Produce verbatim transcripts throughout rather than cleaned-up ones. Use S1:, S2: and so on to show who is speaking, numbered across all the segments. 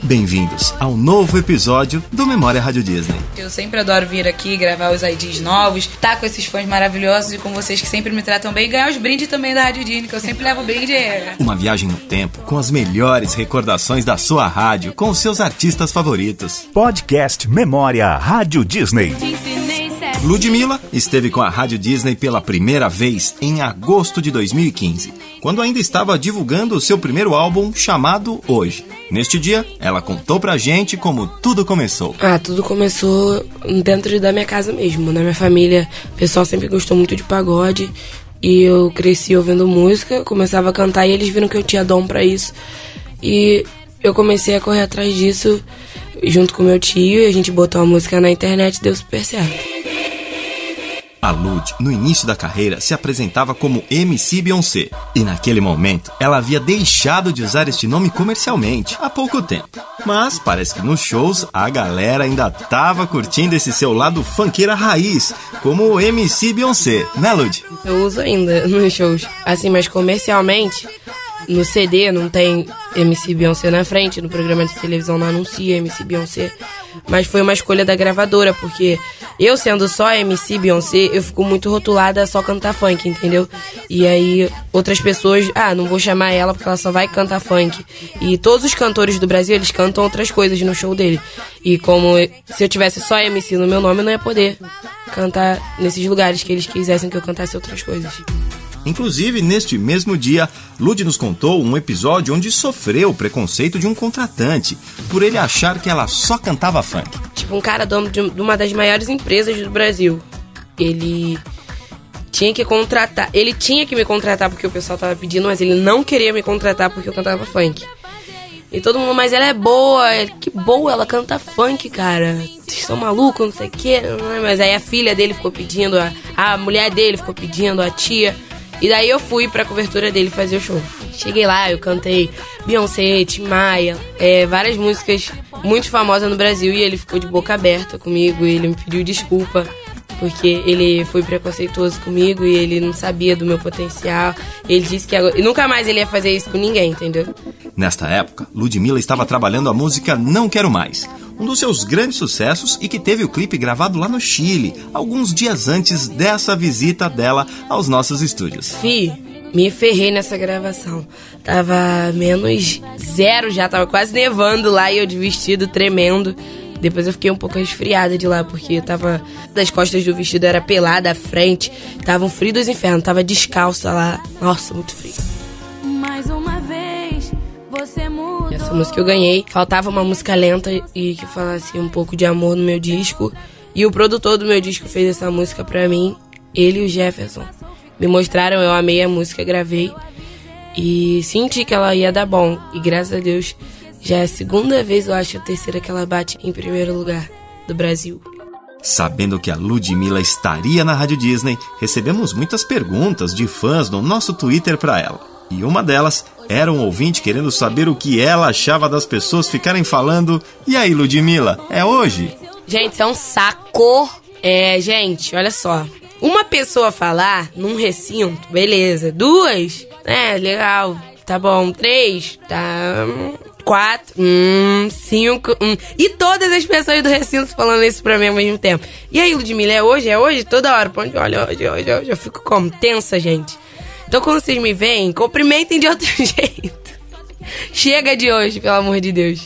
S1: Bem-vindos ao novo episódio do Memória Rádio Disney.
S2: Eu sempre adoro vir aqui, gravar os I Ds novos, estar com esses fãs maravilhosos e com vocês que sempre me tratam bem e ganhar os brindes também da Rádio Disney, que eu sempre levo brinde.
S1: Uma viagem no tempo com as melhores recordações da sua rádio, com os seus artistas favoritos.
S3: Podcast Memória Rádio Disney.
S1: Ludmilla esteve com a Rádio Disney pela primeira vez em agosto de dois mil e quinze, quando ainda estava divulgando o seu primeiro álbum chamado Hoje. Neste dia, ela contou pra gente como tudo começou.
S4: Ah, tudo começou dentro da minha casa mesmo. Na minha família, o pessoal sempre gostou muito de pagode e eu cresci ouvindo música, começava a cantar e eles viram que eu tinha dom pra isso. E eu comecei a correr atrás disso junto com meu tio e a gente botou a música na internet e deu super certo.
S1: A Lud, no início da carreira, se apresentava como M C Beyoncé. E naquele momento, ela havia deixado de usar este nome comercialmente há pouco tempo. Mas parece que nos shows, a galera ainda tava curtindo esse seu lado funkeira raiz, como M C Beyoncé, né, Lud?
S4: Eu uso ainda nos shows. Assim, mas comercialmente, no C D não tem M C Beyoncé na frente, no programa de televisão não anuncia M C Beyoncé. Mas foi uma escolha da gravadora, porque eu sendo só M C Beyoncé, eu fico muito rotulada a só cantar funk, entendeu? E aí outras pessoas, ah, não vou chamar ela porque ela só vai cantar funk. E todos os cantores do Brasil, eles cantam outras coisas no show dele. E como se eu tivesse só M C no meu nome, eu não ia poder cantar nesses lugares que eles quisessem que eu cantasse outras coisas.
S1: Inclusive, neste mesmo dia, Lud nos contou um episódio onde sofreu o preconceito de um contratante, por ele achar que ela só cantava funk.
S4: Tipo, um cara dono de uma das maiores empresas do Brasil. Ele tinha que contratar, ele tinha que me contratar porque o pessoal tava pedindo, mas ele não queria me contratar porque eu cantava funk. E todo mundo, mas ela é boa, que boa, ela canta funk, cara. Vocês são malucos, não sei o quê. Mas aí a filha dele ficou pedindo, a, a mulher dele ficou pedindo, a tia. E daí eu fui pra cobertura dele fazer o show. Cheguei lá, eu cantei Beyoncé, Tim Maia, é, várias músicas muito famosas no Brasil. E ele ficou de boca aberta comigo, e ele me pediu desculpa, porque ele foi preconceituoso comigo e ele não sabia do meu potencial. Ele disse que agora, e nunca mais ele ia fazer isso com ninguém, entendeu?
S1: Nesta época, Ludmilla estava trabalhando a música Não Quero Mais, um dos seus grandes sucessos e que teve o clipe gravado lá no Chile, alguns dias antes dessa visita dela aos nossos estúdios.
S4: Fih, me ferrei nessa gravação. Tava menos zero já, tava quase nevando lá e eu de vestido tremendo. Depois eu fiquei um pouco resfriada de lá, porque eu tava... Das costas do vestido era pelada, à frente. Tava um frio dos infernos, tava descalça lá. Nossa, muito frio.
S5: Mais uma vez, você mudou.
S4: Essa música eu ganhei. Faltava uma música lenta e que falasse um pouco de amor no meu disco. E o produtor do meu disco fez essa música pra mim. Ele e o Jefferson. Me mostraram, eu amei a música, gravei. E senti que ela ia dar bom. E graças a Deus... Já é a segunda vez, eu acho, a terceira que ela bate em primeiro lugar do Brasil.
S1: Sabendo que a Ludmilla estaria na Rádio Disney, recebemos muitas perguntas de fãs no nosso Twitter para ela. E uma delas era um ouvinte querendo saber o que ela achava das pessoas ficarem falando: "E aí, Ludmilla, é hoje?"
S4: Gente, isso é um saco. É, gente, olha só. Uma pessoa falar num recinto, beleza. Duas, é, legal, tá bom. Três, tá... Quatro, hum, cinco, hum. E todas as pessoas do recinto falando isso pra mim ao mesmo tempo. E aí, Ludmilla, é hoje? É hoje? Toda hora. Pra onde olha, hoje, hoje, hoje. Eu fico como? Tensa, gente. Então, quando vocês me veem, cumprimentem de outro jeito. Chega de hoje, pelo amor de Deus.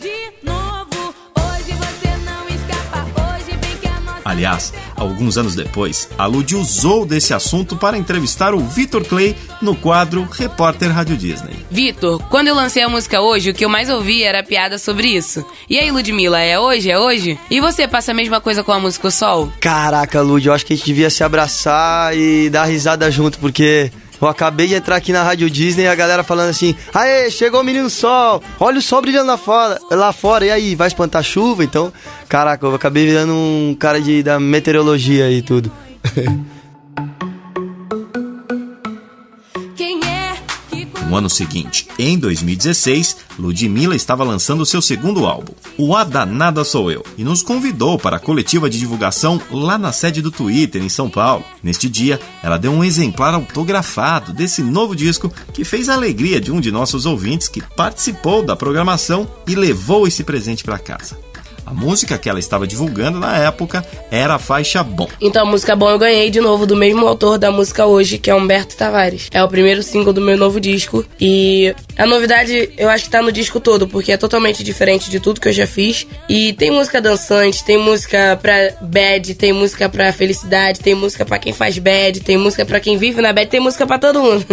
S1: Aliás, alguns anos depois, a Lud usou desse assunto para entrevistar o Vitor Clay no quadro Repórter Rádio Disney.
S2: Vitor, quando eu lancei a música Hoje, o que eu mais ouvi era piada sobre isso. E aí, Ludmilla, é hoje? É hoje? E você passa a mesma coisa com a música O Sol?
S6: Caraca, Lud, eu acho que a gente devia se abraçar e dar risada junto, porque... Eu acabei de entrar aqui na Rádio Disney e a galera falando assim: "Aê, chegou o menino sol, olha o sol brilhando lá fora, lá fora, e aí, vai espantar chuva?" Então, caraca, eu acabei virando um cara de, da meteorologia e tudo.
S1: Um No ano seguinte, em dois mil e dezesseis, Ludmilla estava lançando seu segundo álbum, O A Danada Sou Eu, e nos convidou para a coletiva de divulgação lá na sede do Twitter, em São Paulo. Neste dia, ela deu um exemplar autografado desse novo disco que fez a alegria de um de nossos ouvintes que participou da programação e levou esse presente para casa. A música que ela estava divulgando na época era a faixa Bom.
S4: Então a música Bom eu ganhei de novo do mesmo autor da música Hoje, que é Humberto Tavares. É o primeiro single do meu novo disco. E a novidade eu acho que tá no disco todo, porque é totalmente diferente de tudo que eu já fiz. E tem música dançante, tem música pra bad, tem música pra felicidade, tem música pra quem faz bad, tem música pra quem vive na bad, tem música pra todo mundo.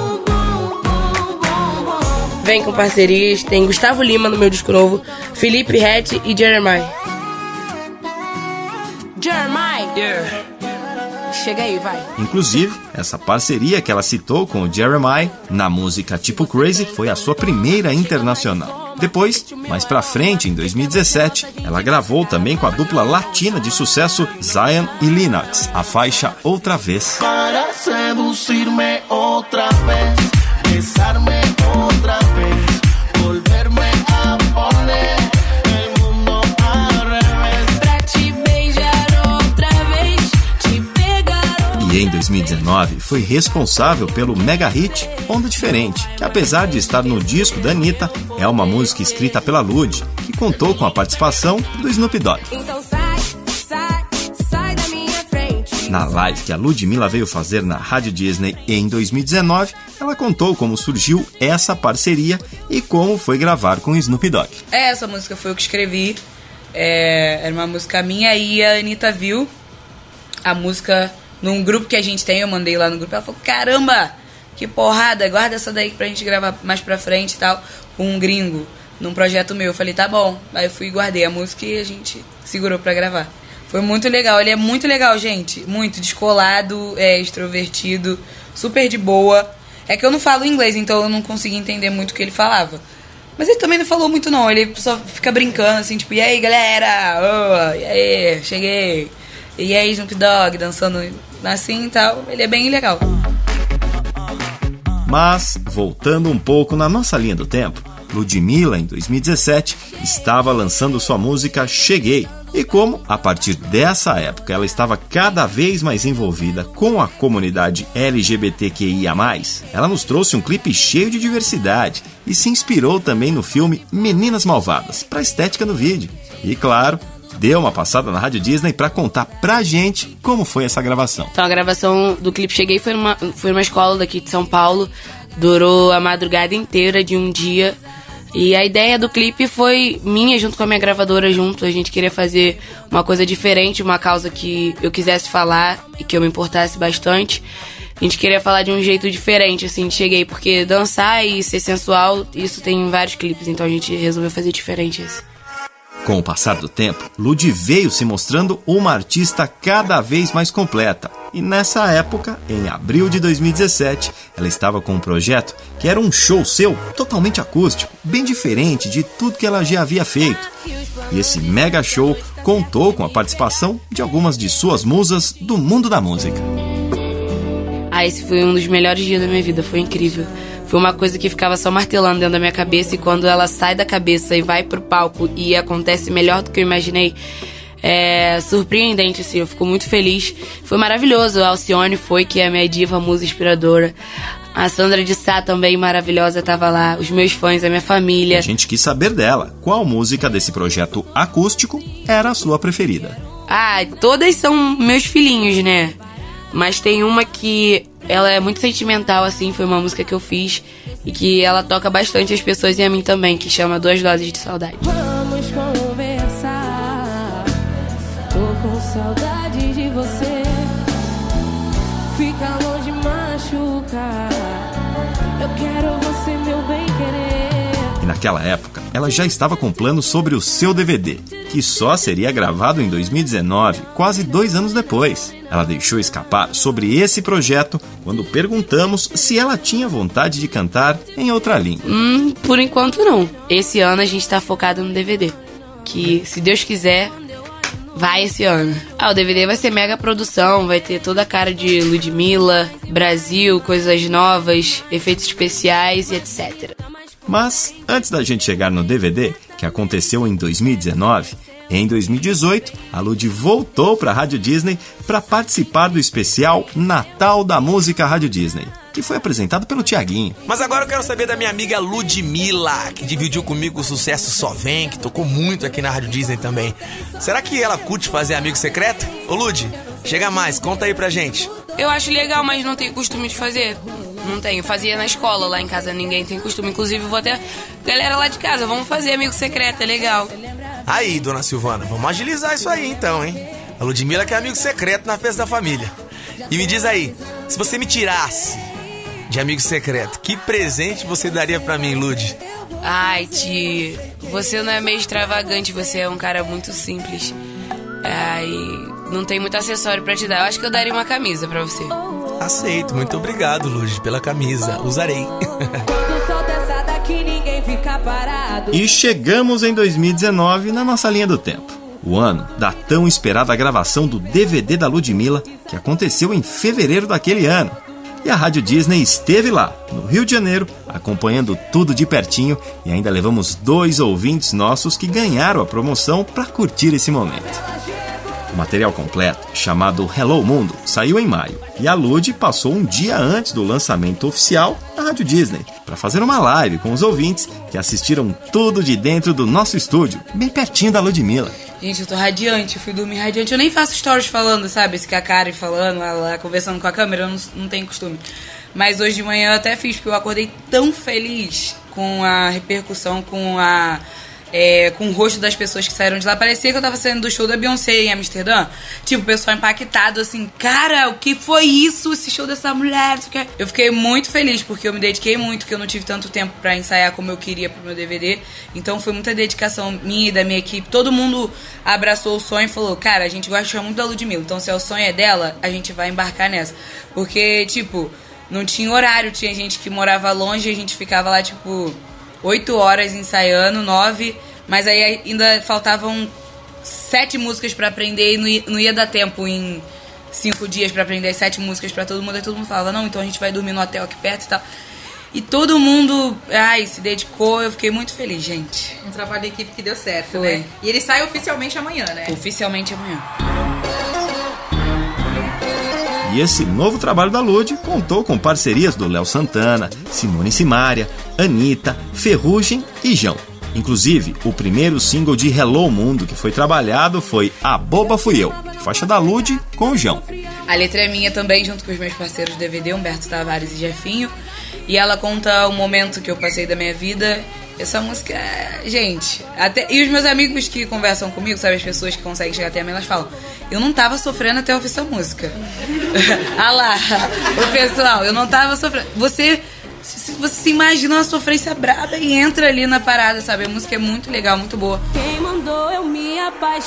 S4: Vem com parcerias, tem Gustavo Lima no meu disco novo, Felipe Ret e Jeremiah.
S2: Jeremiah! Yeah. Chega aí, vai.
S1: Inclusive, essa parceria que ela citou com o Jeremiah na música Tipo Crazy foi a sua primeira internacional. Depois, mais pra frente, em dois mil e dezessete, ela gravou também com a dupla latina de sucesso Zion e Lennox, a faixa Outra Vez.
S7: Para seduzir-me outra vez, besar-me outra vez, volver-me a poner el mundo al revés,
S5: pra te beijar outra vez, te pegar.
S1: E em dois mil e dezenove foi responsável pelo mega hit Onda Diferente, que apesar de estar no disco da Anitta, é uma música escrita pela Lud, que contou com a participação do Snoop Dogg.
S5: Então sai, sai, sai da minha frente.
S1: Na live que a Ludmilla veio fazer na Rádio Disney em dois mil e dezenove, ela contou como surgiu essa parceria e como foi gravar com o Snoop Dogg.
S8: É, essa música foi eu que escrevi, é, era uma música minha e a Anitta viu a música num grupo que a gente tem, eu mandei lá no grupo, ela falou, caramba, que porrada, guarda essa daí pra gente gravar mais pra frente e tal, com um gringo, num projeto meu. Eu falei, tá bom, aí eu fui e guardei a música e a gente segurou pra gravar. Foi muito legal, ele é muito legal, gente, muito descolado, é extrovertido, super de boa. É que eu não falo inglês, então eu não consegui entender muito o que ele falava. Mas ele também não falou muito não, ele só fica brincando assim, tipo, e aí galera, oh, e aí, cheguei, e aí Snoop Dogg, dançando assim e tal, ele é bem legal.
S1: Mas, voltando um pouco na nossa linha do tempo, Ludmilla, em dois mil e dezessete, estava lançando sua música Cheguei. E como, a partir dessa época, ela estava cada vez mais envolvida com a comunidade L G B T Q I A mais, ela nos trouxe um clipe cheio de diversidade e se inspirou também no filme Meninas Malvadas, para a estética do vídeo. E claro, deu uma passada na Rádio Disney para contar pra gente como foi essa gravação.
S4: Então a gravação do clipe Cheguei foi numa, foi numa escola daqui de São Paulo, durou a madrugada inteira de um dia. E a ideia do clipe foi minha junto com a minha gravadora junto. A gente queria fazer uma coisa diferente, uma causa que eu quisesse falar e que eu me importasse bastante. A gente queria falar de um jeito diferente, assim, de Cheguei, porque dançar e ser sensual, isso tem em vários clipes, então a gente resolveu fazer diferente esse.
S1: Com o passar do tempo, Lud veio se mostrando uma artista cada vez mais completa. E nessa época, em abril de dois mil e dezessete, ela estava com um projeto que era um show seu totalmente acústico, bem diferente de tudo que ela já havia feito. E esse mega show contou com a participação de algumas de suas musas do mundo da música.
S4: Ah, esse foi um dos melhores dias da minha vida, foi incrível. Foi uma coisa que ficava só martelando dentro da minha cabeça, e quando ela sai da cabeça e vai pro palco e acontece melhor do que eu imaginei, é surpreendente, assim, eu fico muito feliz. Foi maravilhoso, a Alcione foi, que é a minha diva, musa inspiradora. A Sandra de Sá também, maravilhosa, tava lá. Os meus fãs, a minha família.
S1: A gente quis saber dela, qual música desse projeto acústico era a sua preferida.
S4: Ah, todas são meus filhinhos, né? Mas tem uma que ela é muito sentimental, assim, foi uma música que eu fiz e que ela toca bastante as pessoas e a mim também, que chama Duas Doses de Saudade.
S5: Vamos conversar, tô com saudade de você, fica longe, machuca, eu quero você, meu bem querer.
S1: E naquela época, ela já estava com planos sobre o seu D V D, que só seria gravado em dois mil e dezenove, quase dois anos depois. Ela deixou escapar sobre esse projeto quando perguntamos se ela tinha vontade de cantar em outra língua.
S4: Hum, por enquanto não. Esse ano a gente tá focado no D V D, que se Deus quiser,
S2: Vai esse ano. Ah, o D V D vai ser mega produção, vai ter toda a cara de Ludmilla, Brasil, coisas novas, efeitos especiais e etcétera.
S1: Mas, antes da gente chegar no D V D, que aconteceu em dois mil e dezenove, em dois mil e dezoito, a Lud voltou para a Rádio Disney para participar do especial Natal da Música Rádio Disney, que foi apresentado pelo Tiaguinho.
S9: Mas agora eu quero saber da minha amiga Ludmilla, que dividiu comigo o sucesso Só Vem, que tocou muito aqui na Rádio Disney também. Será que ela curte fazer amigo secreto? Ô Lud, chega mais, conta aí pra gente.
S2: Eu acho legal, mas não tenho costume de fazer. Não tenho. Fazia na escola, lá em casa ninguém tem costume. Inclusive, vou até... Galera lá de casa, vamos fazer amigo secreto, é legal.
S9: Aí, dona Silvana, vamos agilizar isso aí então, hein? A Ludmilla que é amigo secreto na festa da família. E me diz aí, se você me tirasse de amigo secreto, que presente você daria pra mim, Lud?
S2: Ai, Ti, você não é meio extravagante, você é um cara muito simples. Ai, não tem muito acessório pra te dar. Eu acho que eu daria uma camisa pra você.
S9: Aceito, muito obrigado, Lud, pela camisa. Usarei.
S1: E chegamos em dois mil e dezenove na nossa linha do tempo. O ano da tão esperada gravação do D V D da Ludmilla, que aconteceu em fevereiro daquele ano. E a Rádio Disney esteve lá, no Rio de Janeiro, acompanhando tudo de pertinho, e ainda levamos dois ouvintes nossos que ganharam a promoção para curtir esse momento. O material completo, chamado Hello Mundo, saiu em maio, e a Lud passou um dia antes do lançamento oficial na Rádio Disney, para fazer uma live com os ouvintes que assistiram tudo de dentro do nosso estúdio, bem pertinho da Ludmilla.
S8: Gente, eu tô radiante, eu fui dormir radiante. Eu nem faço stories falando, sabe? Esse com a cara e falando, lá, lá, conversando com a câmera, eu não, não tenho costume. Mas hoje de manhã eu até fiz, porque eu acordei tão feliz com a repercussão, com a... É, com o rosto das pessoas que saíram de lá. Parecia que eu tava saindo do show da Beyoncé em Amsterdã. Tipo, o pessoal impactado, assim, cara, o que foi isso? Esse show dessa mulher? Eu fiquei muito feliz, porque eu me dediquei muito, porque eu não tive tanto tempo pra ensaiar como eu queria pro meu D V D. Então foi muita dedicação minha e da minha equipe. Todo mundo abraçou o sonho e falou, cara, a gente gosta muito da Ludmilla, então se é o sonho é dela, a gente vai embarcar nessa. Porque, tipo, não tinha horário, tinha gente que morava longe e a gente ficava lá, tipo... Oito horas ensaiando, nove, mas aí ainda faltavam sete músicas pra aprender e não ia, não ia dar tempo em cinco dias pra aprender as sete músicas pra todo mundo. Aí todo mundo falava, não, então a gente vai dormir no hotel aqui perto e tal. E todo mundo, ai, se dedicou, eu fiquei muito feliz, gente.
S10: Um trabalho de equipe que deu certo,
S8: Foi.
S10: né? E ele sai oficialmente amanhã, né?
S8: Oficialmente amanhã.
S1: E esse novo trabalho da Lud contou com parcerias do Léo Santana, Simone Simaria, Anitta, Ferrugem e João. Inclusive, o primeiro single de Hello Mundo que foi trabalhado foi A Boba Fui Eu, faixa da Lud com o João.
S8: A letra é minha também, junto com os meus parceiros do D V D, Humberto Tavares e Jefinho. E ela conta o momento que eu passei da minha vida. Essa música, gente, até... E os meus amigos que conversam comigo, sabe, as pessoas que conseguem chegar até a mim, elas falam, eu não tava sofrendo até ouvir essa música. Ah lá, o pessoal, eu não tava sofrendo. Você, você se imagina uma sofrência braba e entra ali na parada, sabe? A música é muito legal, muito boa.
S5: Quem mandou eu me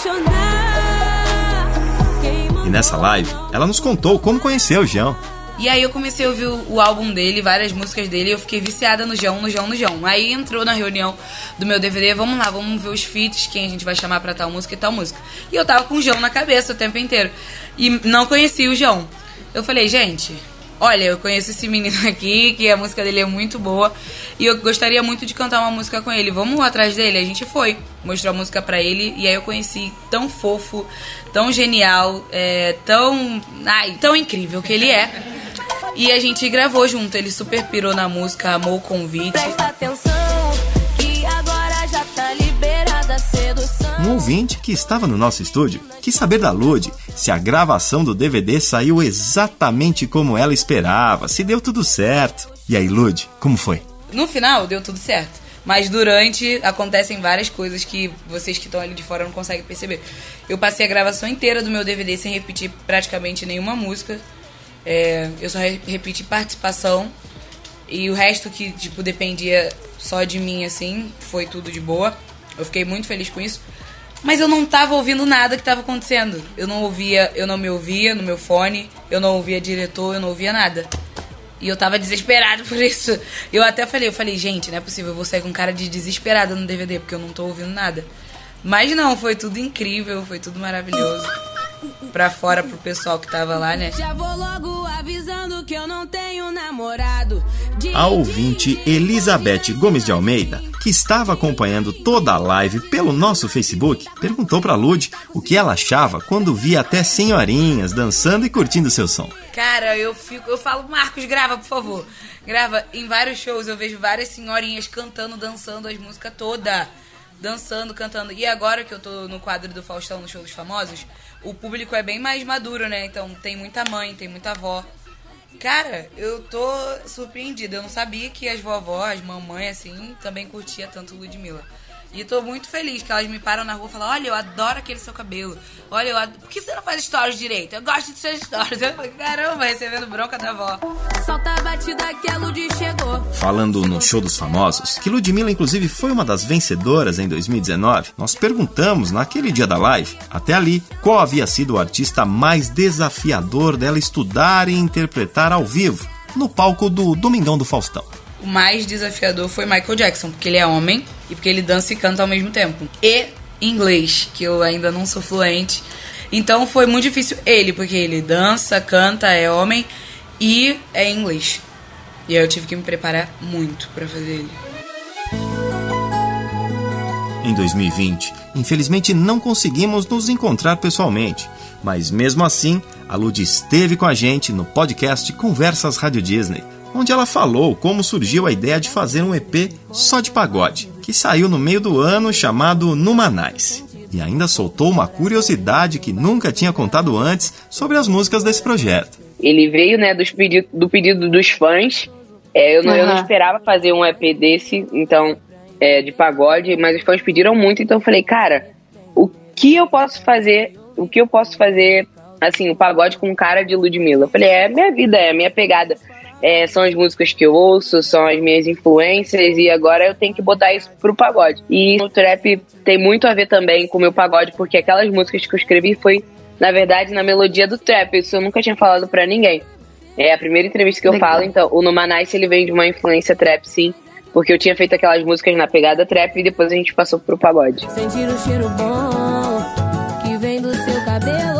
S5: apaixonar?
S1: E nessa live, ela nos contou como conheceu o João.
S8: E aí eu comecei a ouvir o, o álbum dele, várias músicas dele, e eu fiquei viciada no João, no João, no João. Aí entrou na reunião do meu D V D, vamos lá, vamos ver os feats, quem a gente vai chamar pra tal música e tal música. E eu tava com o João na cabeça o tempo inteiro. E não conhecia o João. Eu falei, gente, olha, eu conheço esse menino aqui, que a música dele é muito boa, e eu gostaria muito de cantar uma música com ele. Vamos atrás dele? A gente foi, mostrou a música pra ele, e aí eu conheci tão fofo, tão genial, é, tão, ai, tão incrível que ele é. E a gente gravou junto, ele super pirou na música, amou o convite.
S5: Presta atenção, que agora já tá liberada a sedução.
S1: Um ouvinte que estava no nosso estúdio quis saber da Lud se a gravação do D V D saiu exatamente como ela esperava, se deu tudo certo. E aí, Lud, como foi?
S8: No final, deu tudo certo. Mas durante, acontecem várias coisas que vocês que estão ali de fora não conseguem perceber. Eu passei a gravação inteira do meu D V D sem repetir praticamente nenhuma música. É, eu só re- repeti participação. E o resto que, tipo, dependia só de mim, assim, foi tudo de boa. Eu fiquei muito feliz com isso. Mas eu não tava ouvindo nada que tava acontecendo. Eu não ouvia, eu não me ouvia no meu fone. Eu não ouvia diretor, eu não ouvia nada. E eu tava desesperado por isso. Eu até falei, eu falei, gente, não é possível, eu vou sair com cara de desesperada no D V D, porque eu não tô ouvindo nada. Mas não, foi tudo incrível, foi tudo maravilhoso. Pra fora, pro pessoal que tava lá, né?
S5: Já vou logo avisando que eu não tenho namorado.
S1: A ouvinte Elizabeth Gomes de Almeida, que estava acompanhando toda a live pelo nosso Facebook, perguntou pra Lud o que ela achava quando via até senhorinhas dançando e curtindo seu som.
S8: Cara, eu fico, eu falo, Marcos, grava, por favor. Grava. Em vários shows eu vejo várias senhorinhas cantando, dançando as músicas todas. Dançando, cantando. E agora que eu tô no quadro do Faustão, no Show dos Famosos, o público é bem mais maduro, né? Então tem muita mãe, tem muita avó. Cara, eu tô surpreendida. Eu não sabia que as vovós, as mamães, assim, também curtia tanto Ludmilla. E tô muito feliz que elas me param na rua e falam: olha, eu adoro aquele seu cabelo. Olha, eu adoro... por que você não faz stories direito? Eu gosto de suas stories. Eu falei, caramba, recebendo bronca da avó.
S5: Solta a batida que a Lud chegou.
S1: Falando no Show dos Famosos, que Ludmilla inclusive foi uma das vencedoras em dois mil e dezenove, nós perguntamos naquele dia da live, até ali, qual havia sido o artista mais desafiador dela estudar e interpretar ao vivo, no palco do Domingão do Faustão.
S8: O mais desafiador foi Michael Jackson, porque ele é homem e porque ele dança e canta ao mesmo tempo. E inglês, que eu ainda não sou fluente. Então foi muito difícil ele, porque ele dança, canta, é homem e é inglês. E aí eu tive que me preparar muito pra fazer ele.
S1: Em dois mil e vinte, infelizmente não conseguimos nos encontrar pessoalmente, mas mesmo assim, a Lud esteve com a gente no podcast Conversas Rádio Disney, onde ela falou como surgiu a ideia de fazer um E P só de pagode, que saiu no meio do ano chamado Numanice. E ainda soltou uma curiosidade que nunca tinha contado antes sobre as músicas desse projeto.
S11: Ele veio, né, dos pedido, do pedido dos fãs. É, eu, não, uhum. eu não esperava fazer um E P desse, então, é, de pagode, mas os fãs pediram muito, então eu falei, cara, o que eu posso fazer, o que eu posso fazer, assim, o pagode com cara de Ludmilla? Eu falei, é minha vida, é minha pegada. É, são as músicas que eu ouço, são as minhas influências e agora eu tenho que botar isso pro pagode. E o trap tem muito a ver também com o meu pagode, porque aquelas músicas que eu escrevi foi, na verdade, na melodia do trap. Isso eu nunca tinha falado pra ninguém. É a primeira entrevista que eu Legal. falo, então o Numanice ele vem de uma influência trap, sim, porque eu tinha feito aquelas músicas na pegada trap e depois a gente passou pro pagode.
S5: Sentir o cheiro bom que vem do seu cabelo.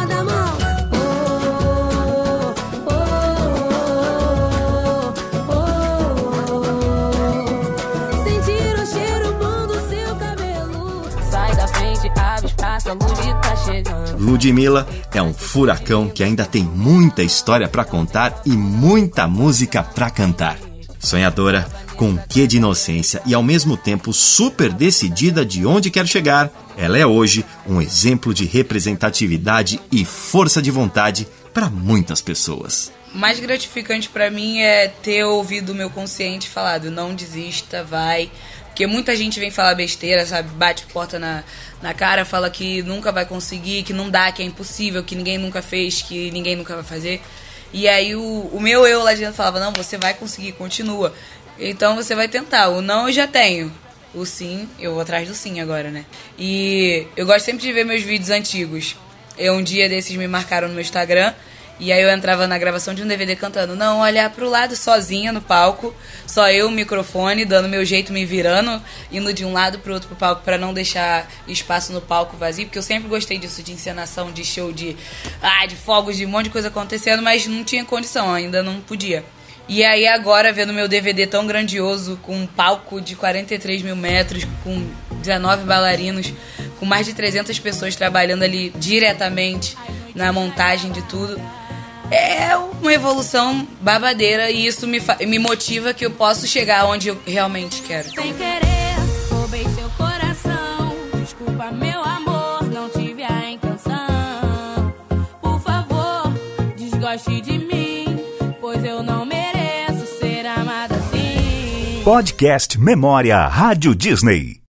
S1: Ludmilla é um furacão que ainda tem muita história pra contar e muita música pra cantar. Sonhadora, com um quê de inocência e ao mesmo tempo super decidida de onde quer chegar, ela é hoje um exemplo de representatividade e força de vontade para muitas pessoas.
S8: O mais gratificante pra mim é ter ouvido o meu consciente falado, não desista, vai. Porque muita gente vem falar besteira, sabe? Bate porta na, na cara, fala que nunca vai conseguir, que não dá, que é impossível, que ninguém nunca fez, que ninguém nunca vai fazer. E aí o, o meu eu lá dentro falava, não, você vai conseguir, continua. Então você vai tentar. O não eu já tenho. O sim, eu vou atrás do sim agora, né? E eu gosto sempre de ver meus vídeos antigos. Eu, um dia desses me marcaram no meu Instagram. E aí eu entrava na gravação de um D V D cantando, não olhar pro lado sozinha no palco, só eu, o microfone, dando meu jeito, me virando, indo de um lado pro outro pro palco pra não deixar espaço no palco vazio, porque eu sempre gostei disso, de encenação, de show, de, ah, de fogos, de um monte de coisa acontecendo, mas não tinha condição, ainda não podia. E aí agora, vendo meu D V D tão grandioso, com um palco de quarenta e três mil metros, com dezenove bailarinos, com mais de trezentas pessoas trabalhando ali diretamente na montagem de tudo, é uma evolução babadeira e isso me, me motiva que eu posso chegar onde eu realmente quero.
S5: Sem querer, roubei seu coração. Desculpa, meu amor, não tive a intenção. Por favor, desgoste de mim, pois eu não mereço ser amada assim.
S3: Podcast Memória Rádio Disney.